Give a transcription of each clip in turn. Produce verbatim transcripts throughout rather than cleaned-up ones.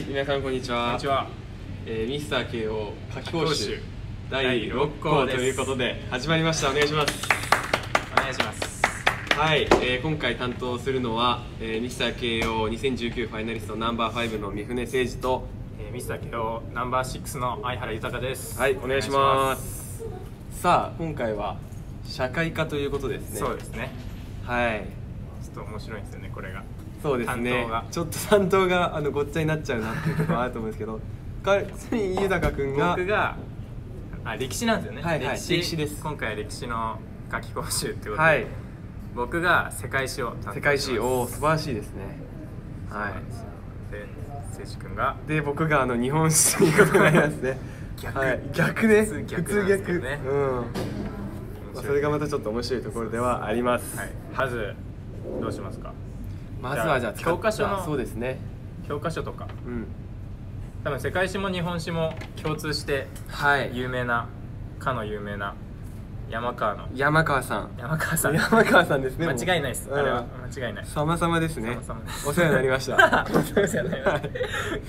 皆さんこんにちは。 こんにちは。 えー、ミスター慶応夏期講習だいだいろっろっこうということで始まりました。お願いします。 お願いします。 はい、えー、今回担当するのは、えー、ミスター慶応にせんじゅうきゅうファイナリストナンバーファイブの三船誠司と、 えー、ミスター慶応ナンバーシックスの相原豊です。 はい、お願いします。さあ、今回は社会科ということですね。 そうですね。 はい。 ちょっと面白いんですよね、これが。 そうですね。 担当がちょっと担当があのごっちゃになっちゃうなっていうところあると思うんですけど、か豊君が僕があ歴史なんですよね。 はいはい、 歴史歴史です。 今回は歴史の夏期講習ってことで、 はい、 僕が世界史を担当します。 世界史、おお素晴らしいですね。はい。 で、誠司君がで僕があの日本史ということになりますね。 逆、 はい、逆ね。 普通逆普通なんです逆。 よね。 うん。まあそれがまたちょっと面白いところではあります。 はい。まずどうしますか。 まずはじゃあ教科書のそうですね。 教科書とか。 うん。 多分世界史も日本史も共通してはい有名な、かの有名な山川の山川さん。 山川さん。 山川さんですね。 間違いないです。 うんあれは間違いない。 様々ですね。 様々です。 お世話になりました。 お世話になりました。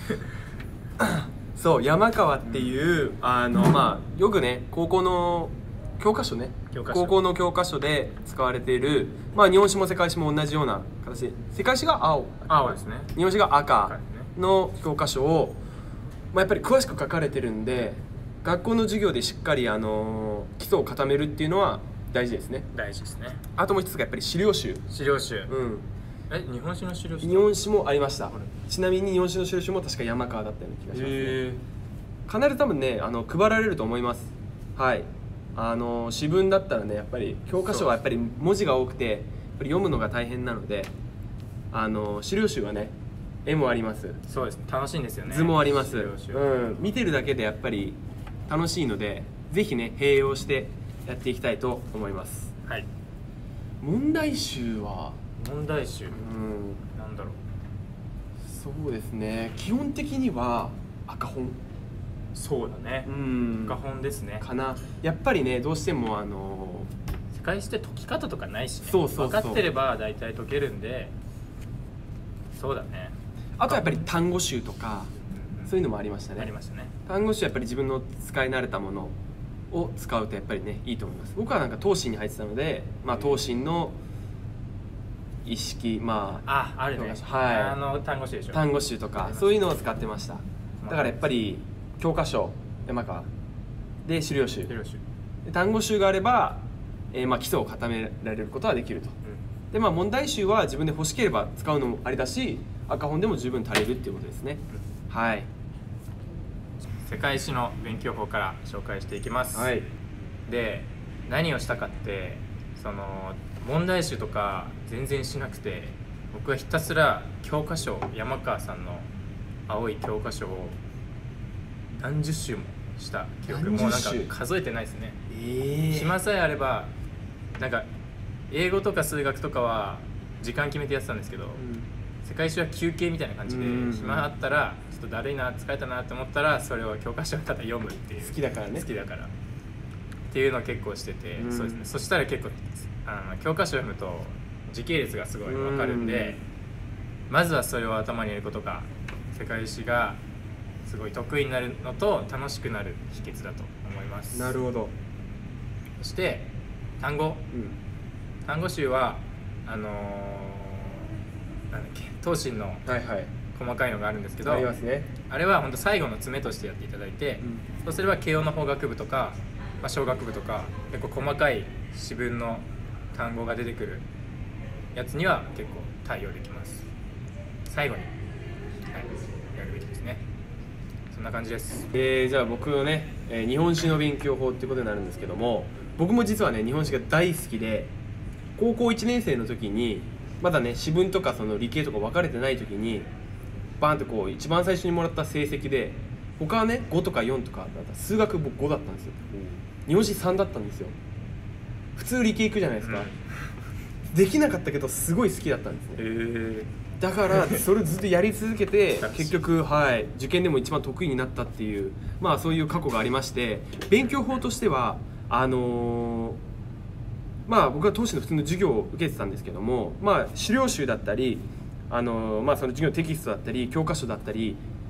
そう山川っていうあのまあよくね高校の教科書ね教科書高校の教科書で使われているまあ日本史も世界史も同じような形で世界史が青青ですね。 日本史が赤赤ですねの教科書をまあやっぱり詳しく書かれてるんで学校の授業でしっかりあの基礎を固めるっていうのは大事ですね。 大事ですね。 あともう一つがやっぱり資料集。 資料集。 うんえ、日本史の資料集。 日本史もありました。 あれちなみに日本史の資料集も確か山川だったような気がしますね。 へ必ず多分ねあの配られると思います。はいあの詩文だったらねやっぱり教科書はやっぱり文字が多くてやっぱり読むのが大変なのであの資料集はね絵もあります。 ーそうですね。楽しいんですよね。 図もあります。 資料集。 うん見てるだけでやっぱり楽しいのでぜひね併用してやっていきたいと思います。 はい。 問題集は問題集。 うんなんだろう。 そうですね基本的には赤本そうだねう。ん赤本ですね。 かな。やっぱりねどうしてもあの世界史って解き方とかないしね。 そうそうそう分かってれば大体解けるんで。そうだね。 あとはやっぱり単語集とかうんうんそういうのもありましたね。 ありましたね。 単語集はやっぱり自分の使い慣れたものを使うとやっぱりねいいと思います。僕はなんか東進に入ってたので、まあ、東進の意識まああ、あるね。 はいあの単語集でしょ。 単語集とかそういうのを使ってました。だからやっぱり教科書山川で資料集資料集。 で単語集があれば、えーまあ基礎を固められることはできると。でまあ問題集は自分で欲しければ使うのもありだし赤本でも十分足りるっていうことですね。はい世界史の勉強法から紹介していきます。 はいで、何をしたかってその問題集とか全然しなくて僕はひたすら教科書山川さんの青い教科書を何十週もした記憶もうなんか何十週数えてないですね。 ええ暇さえあればなんか英語とか数学とかは時間決めてやってたんですけど、世界史は休憩みたいな感じでうん暇あったらちょっとだるいな疲れたなって思ったらそれを教科書をただ読むっていう好きだからね好きだからっていうのを結構してて、 うんそうですね。そしたら結構あの教科書を読むと時系列がすごい分かるんで、まずはそれを頭に入れることが世界史がすごい得意になるのと楽しくなる秘訣だと思います。 なるほど。 そして単語うん単語集はあのー、なんだっけ東進のはいはい細かいのがあるんですけど、 ありますね。 あれは本当最後の詰めとしてやっていただいて、 うんそうすれば慶応の法学部とか、まあ、小学部とか結構細かい詩文の単語が出てくるやつには結構対応できます。最後に、はい、やるべきですね。そんな感じです。 えー、じゃあ僕のね、えー日本史の勉強法っていうことになるんですけども僕も実はね日本史が大好きで高校いちねん生の時にまだね詩文とかその理系とか分かれてない時にバーンとこう一番最初にもらった成績で他はねごとかよんとかだった数学僕ごだったんですよ。日本史さんだったんですよ。普通理系行くじゃないですか、うん、できなかったけどすごい好きだったんですね。 へーだからそれずっとやり続けて確かに結局、はい、受験でも一番得意になったっていう、まあ、そういう過去がありまして勉強法としてはあのー、まあ僕は当時の普通の授業を受けてたんですけども、まあ、資料集だったり、あのーまあ、その授業のテキストだったり教科書だったり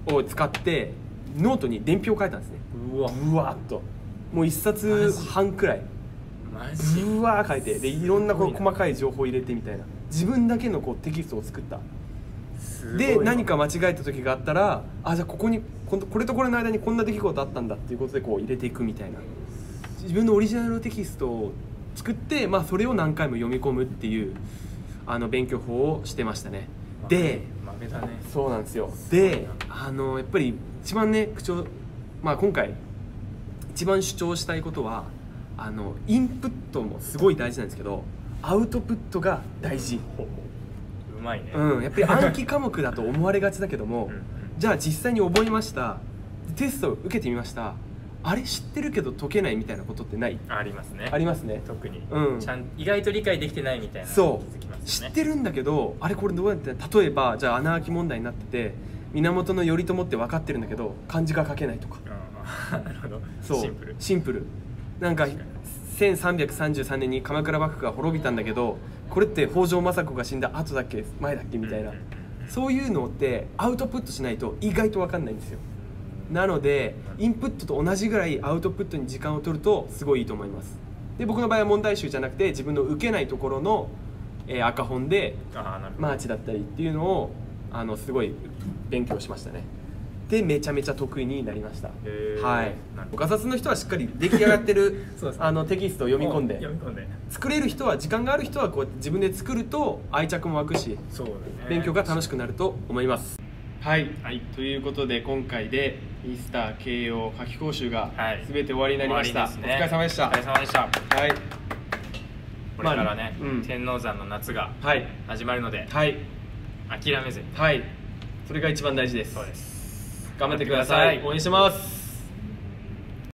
を使ってノートに伝票を書いたんですね。 うわうわーっともう一冊半くらいマジうわー書いて、でいろんなこうすごいな細かい情報を入れてみたいな、自分だけのこうテキストを作った。 すごいでな何か間違えた時があったら、あじゃあここにこんこれとこれの間にこんな出来事あったんだっていうことでこう入れていくみたいな、自分のオリジナルのテキストを作って、まあ、それを何回も読み込むっていうあの勉強法をしてましたね。で豆だね。 そうなんですよ。 すごいなであのやっぱり一番ね口調、まあ、今回一番主張したいことはあのインプットもすごい大事なんですけど、アウトプットが大事。 うまいね。 うん、やっぱり暗記科目だと思われがちだけどもうんうんじゃあ実際に覚えました、テストを受けてみました、あれ知ってるけど解けないみたいなことってない？ ありますね。 ありますね。 特に、 うんちゃん意外と理解できてないみたいなそう気づきますよね。 知ってるんだけど、あれこれどうやって、例えばじゃあ穴あき問題になってて源頼朝って分かってるんだけど漢字が書けないとか、 うんなるほど。 そうシンプル。 シンプルなんかせんさんびゃくさんじゅうさんねんに鎌倉幕府が滅びたんだけど、これって北条政子が死んだ後だっけ前だっけみたいな、 うんうんうんそういうのってアウトプットしないと意外と分かんないんですよ。なのでインプットと同じぐらいアウトプットに時間を取るとすごいいいと思います。で僕の場合は問題集じゃなくて自分の受けないところの、えー赤本であーなるほど。 マーチだったりっていうのをあのすごい勉強しましたね。でめちゃめちゃ得意になりました。 へーはいなるほどガサツの人はしっかり出来上がってるそうですねあのテキストを読み込んで読み込んで。 作れる人は時間がある人はこうやって自分で作ると愛着も湧くしそうだね。 勉強が楽しくなると思います。はい、 はいということで今回でミスター慶応夏季講習がはい全て終わりになりました。 終わりですねお疲れ様でした。 お疲れ様でした。 はいこれからね、 まあうん天王山の夏がはい始まるので、 はい諦めずに。 はい、それが一番大事です。 そうです。 頑張ってください。応援してます。